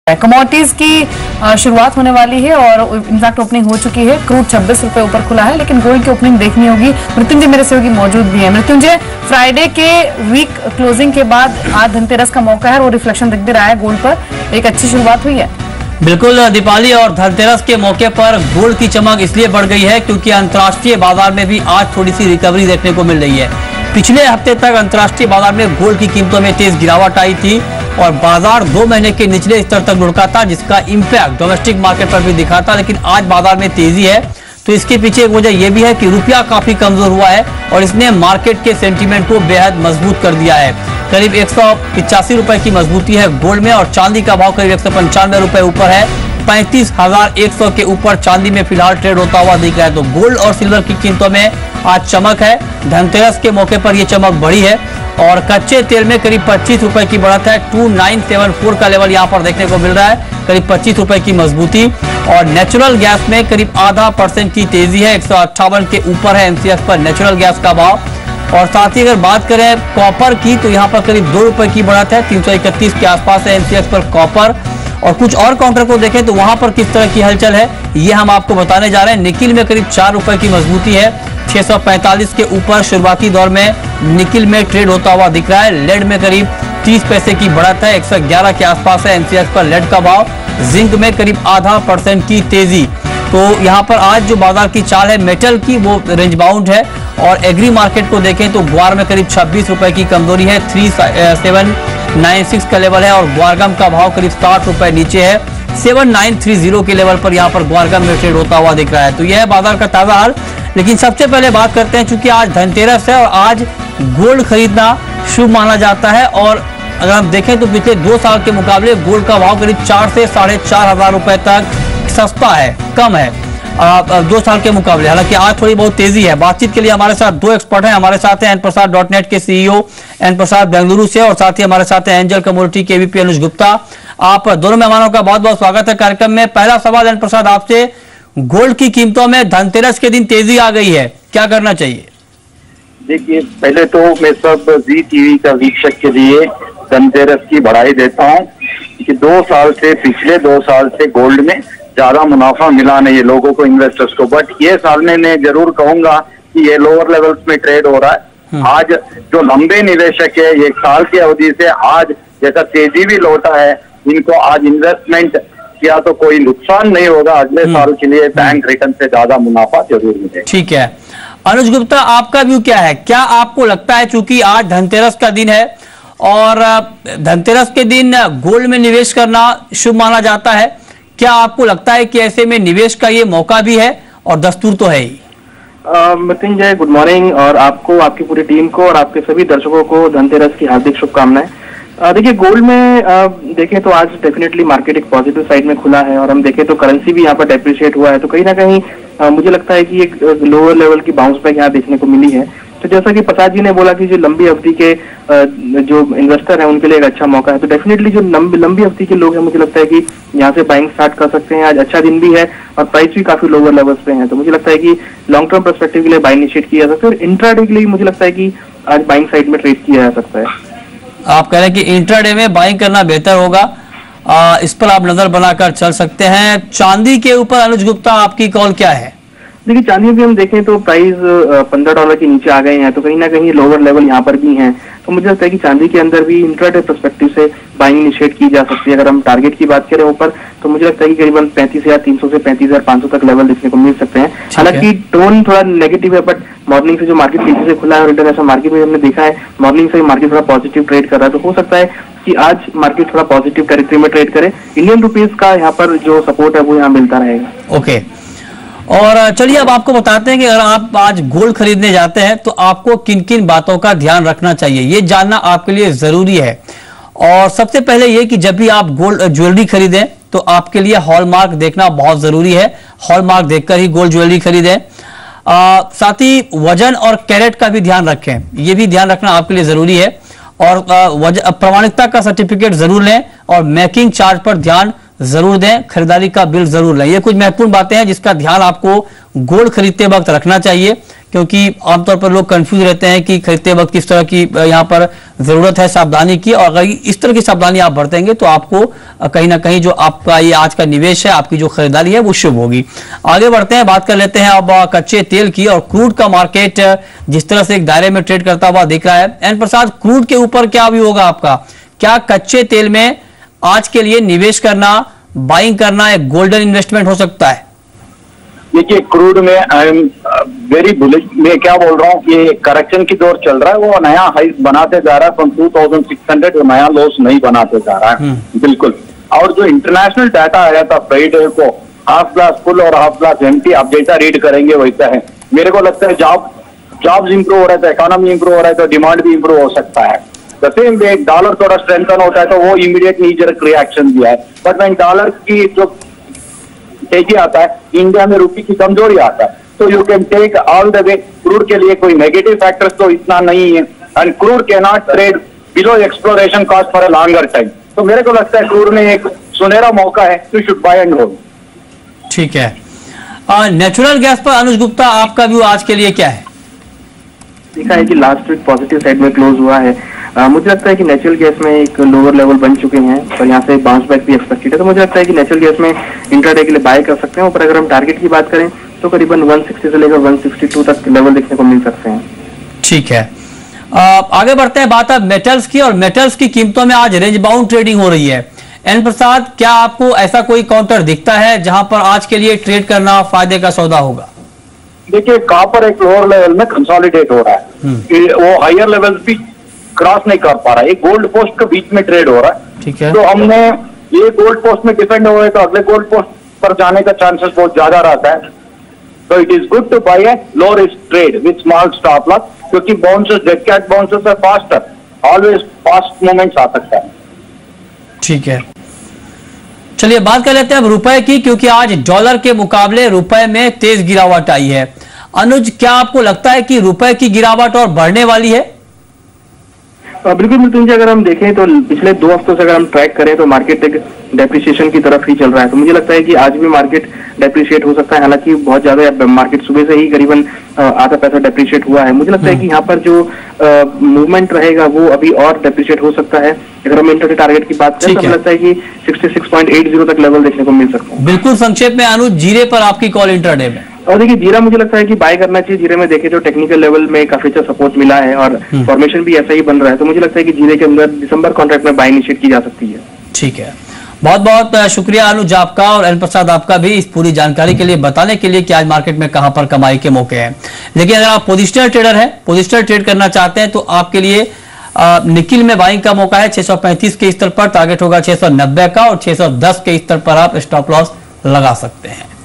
Commodities की शुरुआत होने वाली है और इनफैक्ट ओपनिंग हो चुकी है। क्रूड 26 रुपए ऊपर खुला है, लेकिन गोल्ड की ओपनिंग देखनी होगी। मृत्युंजय मेरे सहयोगी मौजूद भी है। मृत्युंजय, फ्राइडे के वीक क्लोजिंग के बाद आज धनतेरस का मौका है और रिफ्लेक्शन दिख भी रहा है गोल्ड पर, एक अच्छी शुरुआत हुई है। बिल्कुल दीपाली, और धनतेरस के मौके पर गोल्ड की चमक इसलिए बढ़ गई है क्योंकि अंतर्राष्ट्रीय बाजार में भी आज थोड़ी सी रिकवरी देखने को मिल रही है। पिछले हफ्ते तक अंतर्राष्ट्रीय बाजार में गोल्ड की कीमतों में तेज गिरावट आई थी और बाजार 2 महीने के निचले स्तर तक लुढ़का था, जिसका इंपैक्ट डोमेस्टिक मार्केट पर भी दिखा था। लेकिन आज बाजार में तेजी है, तो इसके पीछे एक वजह यह भी है कि रुपया काफी कमजोर हुआ है और इसने मार्केट के सेंटीमेंट को बेहद मजबूत कर दिया है। करीब 185 रुपए की मजबूती है गोल्ड में और चांदी का भाव करीब 195 रुपए ऊपर है। 35,100 के ऊपर चांदी में फिलहाल ट्रेड होता हुआ दिख रहा है। तो गोल्ड और सिल्वर की कीमतों में आज चमक है। धनतेरस के मौके पर यह चमक बढ़ी है और कच्चे तेल में करीब 25 रुपए की बढ़त है। 2974 का लेवल यहां पर देखने को मिल रहा है, करीब 25 रुपए की मजबूती। और नेचुरल गैस में करीब 0.5% की तेजी है, 158 के ऊपर है एमसीएक्स पर नेचुरल गैस का भाव। और साथ ही अगर बात करें कॉपर की, तो यहाँ पर करीब 2 रुपए की बढ़त है, 331 के आसपास है एमसीएक्स पर कॉपर। और कुछ और काउंटर को देखें तो वहां पर किस तरह की हलचल है ये हम आपको बताने जा रहे हैं। निकिल में करीब 4 रुपए की मजबूती है, 645 के ऊपर शुरुआती दौर में निकिल में ट्रेड होता हुआ दिख रहा है। लेड में करीब 30 पैसे की बढ़त है, 111 के आसपास है एमसीएक्स पर लेड का भाव। जिंक में करीब 0.5% की तेजी। तो यहाँ पर आज जो बाजार की चाल है मेटल की, वो रेंज बाउंड है। और एग्री मार्केट को देखें तो ग्वार में करीब 26 रुपए की कमजोरी है, 3796 का लेवल है और ग्वारगम का भाव करीब 60 रुपए नीचे है, 7930 के लेवल पर यहाँ पर ग्वारगम में ट्रेड होता हुआ दिख रहा है। तो यह है बाजार का ताजा हाल। लेकिन सबसे पहले बात करते हैं, चूंकि आज धनतेरस है और आज गोल्ड खरीदना शुभ माना जाता है। और अगर हम देखें तो पिछले 2 साल के मुकाबले गोल्ड का भाव करीब 4 से 4,500 रुपए तक सस्ता है, कम है 2 साल के मुकाबले। हालांकि आज थोड़ी बहुत तेजी है। बातचीत के लिए हमारे साथ 2 एक्सपर्ट हैं। हमारे साथ हैं nprasad.net के सीईओ एन प्रसाद बेंगलुरु से और साथ ही हमारे साथ हैं एंजल कमोडिटी के वीपी अनुज गुप्ता। आप दोनों मेहमानों का बहुत बहुत स्वागत है कार्यक्रम में। पहला सवाल एन प्रसाद आपसे, गोल्ड की कीमतों में धनतेरस के दिन तेजी आ गई है, क्या करना चाहिए? देखिए, पहले तो मैं सब जी टीवी का वीक्षक के लिए धनतेरस की बधाई देता हूँ कि पिछले 2 साल से गोल्ड में ज्यादा मुनाफा मिला नहीं लोगों को, इन्वेस्टर्स को। बट ये साल में मैं जरूर कहूंगा कि ये लोअर लेवल्स में ट्रेड हो रहा है। आज जो लंबे निवेशक है 1 साल की अवधि से आज जैसा तेजी भी लौटा है, इनको आज इन्वेस्टमेंट किया तो कोई नुकसान नहीं होगा। अगले साल के लिए बैंक रिटर्न से ज्यादा मुनाफा जरूर मिलेगा। ठीक है, अनुज गुप्ता आपका व्यू क्या है? क्या आपको लगता है, चूंकि आज धनतेरस का दिन है और धनतेरस के दिन गोल्ड में निवेश करना शुभ माना जाता है, क्या आपको लगता है कि ऐसे में निवेश का ये मौका भी है और दस्तूर तो है ही? मृत्युंजय, गुड मॉर्निंग, और आपको, आपकी पूरी टीम को और आपके सभी दर्शकों को धनतेरस की हार्दिक शुभकामनाएं। देखिए, गोल्ड में देखें तो आज डेफिनेटली मार्केट एक पॉजिटिव साइड में खुला है और हम देखें तो करेंसी भी यहाँ पर डेप्रिशिएट हुआ है। तो कहीं ना कहीं मुझे लगता है कि एक लोअर लेवल की बाउंस बैक यहाँ देखने को मिली है। तो जैसा कि प्रसाद जी ने बोला कि जो लंबी अवधि के जो इन्वेस्टर हैं उनके लिए एक अच्छा मौका है, तो डेफिनेटली जो लंबी अवधि के लोग हैं मुझे लगता है कि यहाँ से बाइंग स्टार्ट कर सकते हैं। आज अच्छा दिन भी है और प्राइस भी काफी लोअर लेवल्स पे है, तो मुझे लगता है कि लॉन्ग टर्म पर्सपेक्टिव के लिए बाइंग इनिशिएट किया जा सकता है और इंट्राडे के लिए मुझे लगता है कि आज बाइंग साइड में ट्रेड किया जा सकता है। आप कह रहे हैं कि इंट्राडे में बाइंग करना बेहतर होगा, इस पर आप नजर बनाकर चल सकते हैं। चांदी के ऊपर अनुज गुप्ता आपकी कॉल क्या है? देखिए, चांदी भी हम देखें तो प्राइस $15 के नीचे आ गए हैं, तो कहीं ना कहीं लोअर लेवल यहाँ पर भी हैं। तो मुझे लगता है कि चांदी के अंदर भी इंट्राडे पर्सपेक्टिव से बाइंग इनिशिएट की जा सकती है। अगर हम टारगेट की बात करें ऊपर, तो मुझे लगता है कि करीबन 35,300 से 35,500 तक लेवल देखने को मिल सकते हैं। हालांकि टोन थोड़ा नेगेटिव है, बट मॉर्निंग से जो मार्केट तेजी से खुला है और इंटरनेशनल मार्केट में हमने देखा है मॉर्निंग से मार्केट थोड़ा पॉजिटिव ट्रेड कर रहा है, तो हो सकता है कि आज मार्केट थोड़ा पॉजिटिव टेरिटरी में ट्रेड करे। इंडियन रुपीज का यहाँ पर जो सपोर्ट है वो यहाँ मिलता रहेगा। ओके, और चलिए अब आपको बताते हैं कि अगर आप आज गोल्ड खरीदने जाते हैं तो आपको किन किन बातों का ध्यान रखना चाहिए, ये जानना आपके लिए जरूरी है। और सबसे पहले ये कि जब भी आप गोल्ड ज्वेलरी खरीदें तो आपके लिए हॉलमार्क देखना बहुत जरूरी है। हॉलमार्क देखकर ही गोल्ड ज्वेलरी खरीदें। साथ ही वजन और कैरेट का भी ध्यान रखें, ये भी ध्यान रखना आपके लिए जरूरी है। और प्रमाणिकता का सर्टिफिकेट जरूर लें और मेकिंग चार्ज पर ध्यान जरूर दें, खरीदारी का बिल जरूर लें। ये कुछ महत्वपूर्ण बातें हैं जिसका ध्यान आपको गोल्ड खरीदते वक्त रखना चाहिए, क्योंकि आमतौर पर लोग कंफ्यूज रहते हैं कि खरीदते वक्त किस तरह की यहाँ पर जरूरत है सावधानी की, और अगर इस तरह की सावधानी आप बरतेंगे तो आपको कहीं ना कहीं जो आपका ये आज का निवेश है, आपकी जो खरीदारी है वो शुभ होगी। आगे बढ़ते हैं, बात कर लेते हैं अब कच्चे तेल की। और क्रूड का मार्केट जिस तरह से एक दायरे में ट्रेड करता हुआ दिख रहा है, एन प्रसाद, क्रूड के ऊपर क्या व्यू होगा आपका? क्या कच्चे तेल में आज के लिए निवेश करना, बाइंग करना एक गोल्डन इन्वेस्टमेंट हो सकता है? देखिए, क्रूड में आई एम वेरी बुलिश। मैं क्या बोल रहा हूँ कि करेक्शन की दौर चल रहा है, वो नया हाई बनाते जा रहा है फ्रॉम 2600, वो नया लॉस नहीं बनाते जा रहा है बिल्कुल। और जो इंटरनेशनल डाटा आया था फ्राइडे को, हाफ ग्लास फुल और हाफ ग्लास एम्प्टी, आप जैसा रीड करेंगे वैसा है। मेरे को लगता है जॉब्स इंप्रूव हो रहा है तो इकोनॉमी इंप्रूव हो रहा है तो डिमांड भी इंप्रूव हो सकता है। द सेम वे डॉलर थोड़ा स्ट्रेंथन होता है तो वो इमीडिएट नीजरक रिएक्शन दिया है, बट when डॉलर की जो तेजी आता है, इंडिया में रुपये की कमजोरी आता है, तो you can take all the way. Crude के लिए कोई नेगेटिव फैक्टर्स तो इतना नहीं है, and crude can not trade below exploration cost for a longer time. तो मेरे को लगता है क्रूड में एक सुनहरा मौका है, you should buy and hold. ठीक है। नेचुरल गैस पर अनुज गुप्ता, आपका व्यू आज के लिए क्या है? देखा है कि लास्ट वीक पॉजिटिव साइड में क्लोज हुआ है। मुझे लगता है कि नेचुरल गैस में एक लोअर लेवल बन चुके हैं और यहाँ से बाउंस बैक भी एक्सपेक्टेड है, तो मुझे लगता है कि नेचुरल गैस में इंट्राडे के लिए बाय कर सकते हैं। ऊपर अगर हम टारगेट की बात करें तो करीबन 160 से लेकर 162 तक लेवल देखने को मिल सकते हैं। ठीक है। आगे बढ़ते हैं, बात अब मेटल्स की, और मेटल्स की कीमतों में आज रेंज बाउंड ट्रेडिंग हो रही है। एन प्रसाद, क्या आपको ऐसा कोई काउंटर दिखता है जहां पर आज के लिए ट्रेड करना फायदे का सौदा होगा? देखिए, कॉपर एक लोअर लेवल में कंसोलिडेट हो रहा है, वो हायर लेवल भी क्रॉस नहीं कर पा रहा है, एक गोल्ड पोस्ट के बीच में ट्रेड हो रहा है। ठीक है। तो हमने ये गोल्ड पोस्ट में डिपेंड हुए तो अगले गोल्ड पोस्ट पर जाने का चांसेस बहुत ज्यादा रहता है। तो it is good to buy a low risk trade with small stop loss, क्योंकि बाउंसेस, डेड कैट बाउंसेस है फास्टर, ऑलवेज फास्ट मूवमेंट्स आ सकता है। ठीक है, चलिए बात कर लेते हैं अब रुपए की, क्योंकि आज डॉलर के मुकाबले रुपए में तेज गिरावट आई है। अनुज, क्या आपको लगता है कि रुपए की गिरावट और बढ़ने वाली है? बिल्कुल मृत्युंजय, अगर हम देखें तो पिछले 2 हफ्तों से अगर हम ट्रैक करें तो मार्केट एक डेप्रिसिएशन की तरफ ही चल रहा है, तो मुझे लगता है कि आज भी मार्केट डेप्रिशिएट हो सकता है। हालांकि बहुत ज्यादा मार्केट सुबह से ही करीबन आधा पैसा डेप्रिशिएट हुआ है। मुझे लगता है कि यहाँ पर जो मूवमेंट रहेगा वो अभी और डेप्रिशिएट हो सकता है। अगर हम इंट्राडे टारगेट की बात करें तो मुझे लगता है कि 66.80 तक लेवल देखने को मिल सकता है। बिल्कुल संक्षेप में अनुज, जीरे पर आपकी कॉल इंट्राडे में। और देखिए, जीरा मुझे लगता है कि बाय करना चाहिए। जीरे में देखें तो टेक्निकल लेवल में काफी अच्छा सपोर्ट मिला है और फॉर्मेशन भी ऐसा ही बन रहा है, तो मुझे लगता है कि जीरे के अंदर दिसंबर कॉन्ट्रैक्ट में बाय इनिशिएट की जा सकती है। ठीक है, बहुत बहुत शुक्रिया अनुज आपका और एन प्रसाद आपका भी इस पूरी जानकारी के लिए, बताने के लिए कि आज मार्केट में कहां पर कमाई के मौके हैं। लेकिन अगर आप पोजिशनल ट्रेडर हैं, पोजिशनल ट्रेड करना चाहते हैं, तो आपके लिए निकिल में बाइंग का मौका है। 635 के स्तर पर टारगेट होगा 690 का, और 610 के स्तर पर आप स्टॉप लॉस लगा सकते हैं।